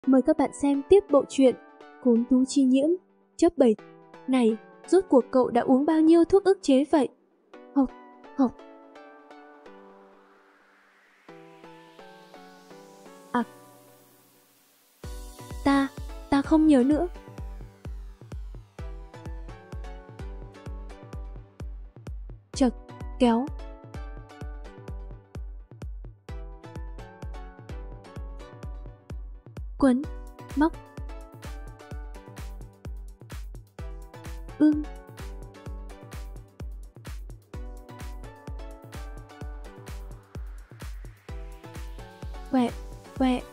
Mời các bạn xem tiếp bộ truyện Khốn Thú Chi Nhiễm, chap 7. Này, rốt cuộc cậu đã uống bao nhiêu thuốc ức chế vậy? Hộc, hộc. À, ta không nhớ nữa. Chật, kéo. Quấn, móc. Quẹ, quẹ.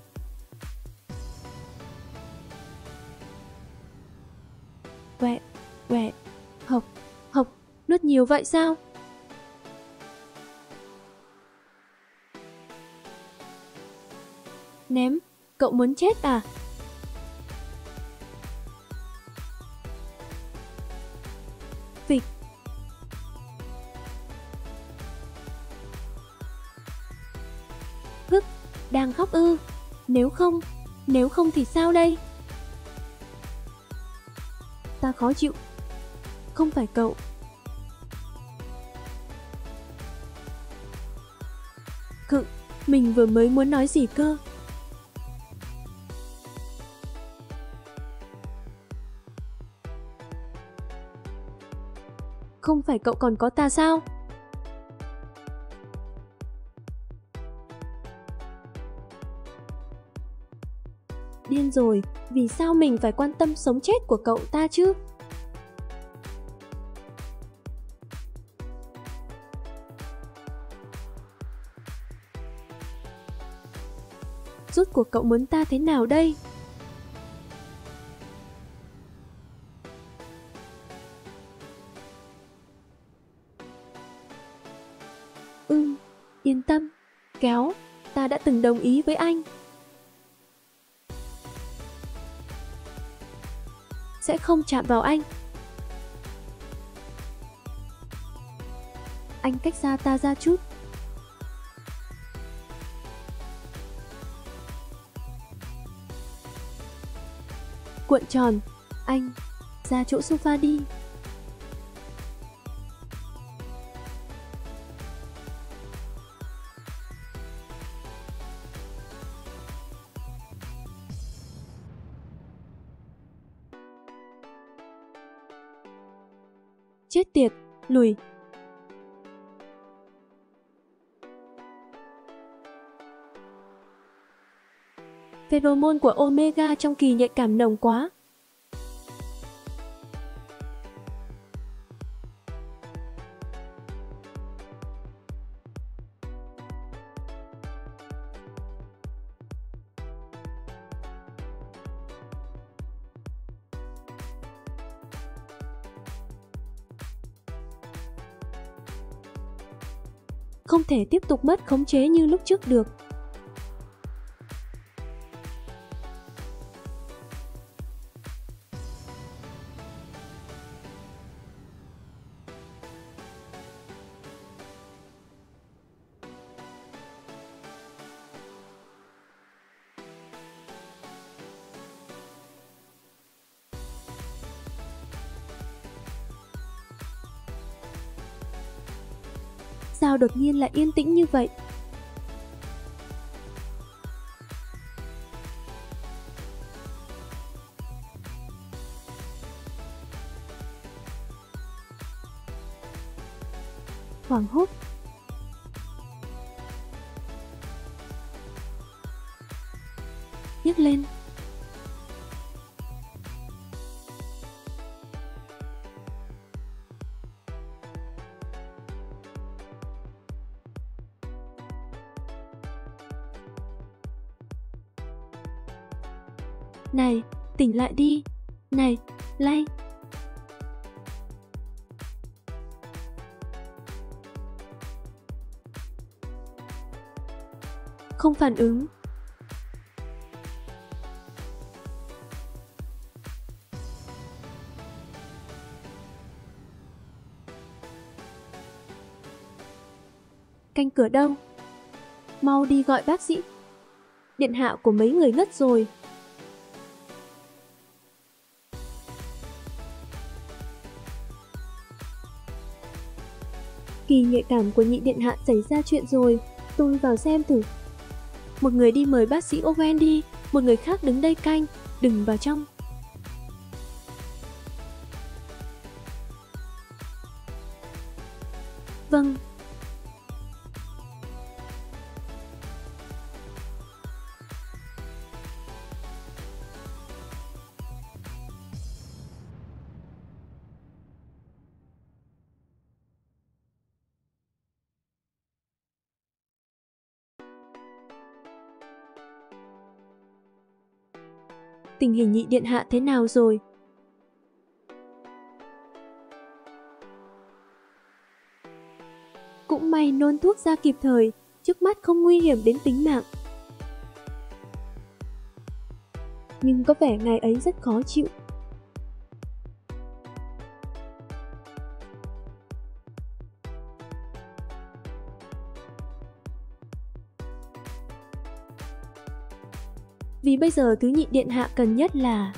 Quẹ, quẹ. Hộc, hộc. Nuốt nhiều vậy sao? Ném, cậu muốn chết à? Phịch. Hức, đang khóc ư? Nếu không thì sao đây? Ta khó chịu. Không phải cậu. Khựng, mình vừa mới muốn nói gì cơ? Không phải cậu còn có ta sao? Điên rồi, vì sao mình phải quan tâm sống chết của cậu ta chứ? Rốt cuộc cậu muốn ta thế nào đây? Yên tâm. Kéo, ta đã từng đồng ý với anh. Sẽ không chạm vào anh. Anh cách xa ta ra chút. Cuộn tròn. Anh, ra chỗ sofa đi. Chết tiệt, lùi. Pheromone của Omega trong kỳ nhạy cảm nồng quá. Không thể tiếp tục mất khống chế như lúc trước được. Sao đột nhiên lại yên tĩnh như vậy? Hoảng hốt. Nhấc lên. Này, tỉnh lại đi. Này, lay. Không phản ứng. Canh cửa đâu? Mau đi gọi bác sĩ. Điện hạ của mấy người ngất rồi. Kỳ nhạy cảm của nhị điện hạ xảy ra chuyện rồi, tôi vào xem thử. Một người đi mời bác sĩ Owen đi, một người khác đứng đây canh, đừng vào trong. Vâng. Tình hình nhị điện hạ thế nào rồi? Cũng may nôn thuốc ra kịp thời, trước mắt không nguy hiểm đến tính mạng. Nhưng có vẻ ngài ấy rất khó chịu. Vì bây giờ thứ nhị điện hạ cần nhất là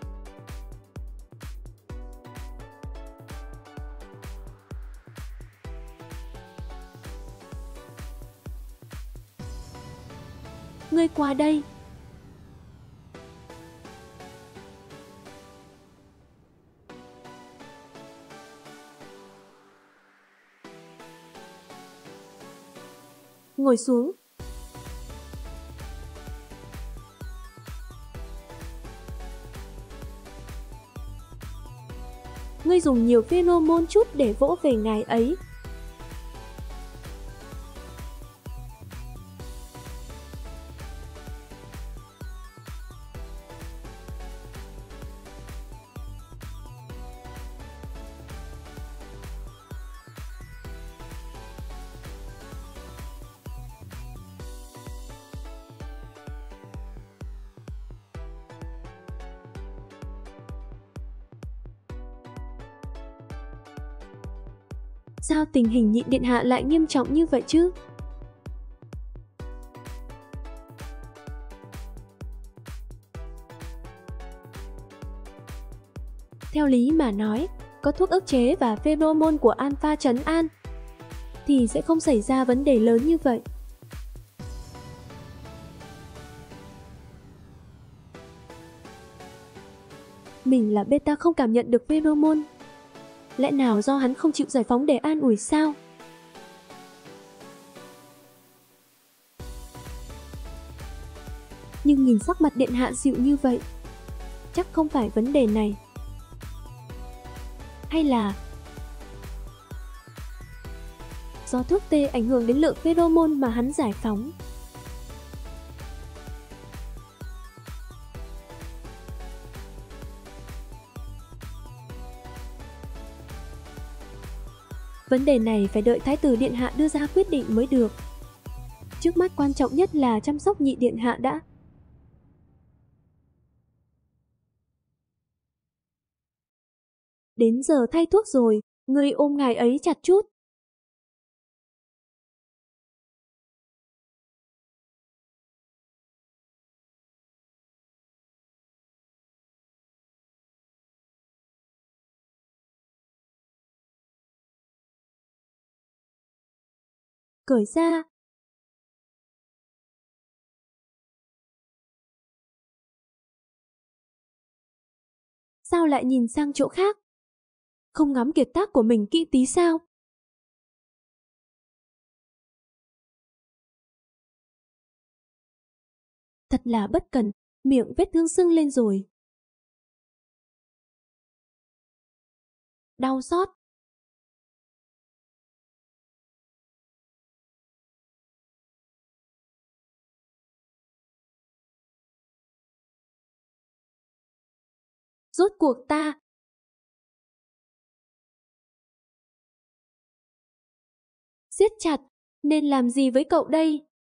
ngươi qua đây. Ngồi xuống. Ngươi dùng nhiều pheromone chút để vỗ về ngài ấy. Sao tình hình nhị điện hạ lại nghiêm trọng như vậy chứ? Theo lý mà nói, có thuốc ức chế và pheromone của alpha trấn an thì sẽ không xảy ra vấn đề lớn như vậy. Mình là beta không cảm nhận được pheromone. Lẽ nào do hắn không chịu giải phóng để an ủi sao? Nhưng nhìn sắc mặt điện hạ dịu như vậy, chắc không phải vấn đề này. Hay là do thuốc tê ảnh hưởng đến lượng pheromone mà hắn giải phóng? Vấn đề này phải đợi Thái tử điện hạ đưa ra quyết định mới được. Trước mắt quan trọng nhất là chăm sóc nhị điện hạ đã. Đến giờ thay thuốc rồi, ngươi ôm ngài ấy chặt chút. Cởi ra. Sao lại nhìn sang chỗ khác? Không ngắm kiệt tác của mình kỹ tí sao? Thật là bất cẩn, miệng vết thương sưng lên rồi. Đau xót. Rốt cuộc ta siết chặt, nên làm gì với cậu đây?